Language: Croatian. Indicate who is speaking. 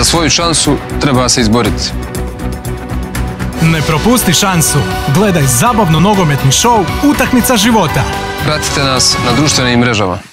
Speaker 1: Za svoju šansu treba se izboriti.
Speaker 2: Ne propusti šansu. Gledaj zabavno nogometni šou Utakmica života.
Speaker 1: Pratite nas na društvenim mrežama.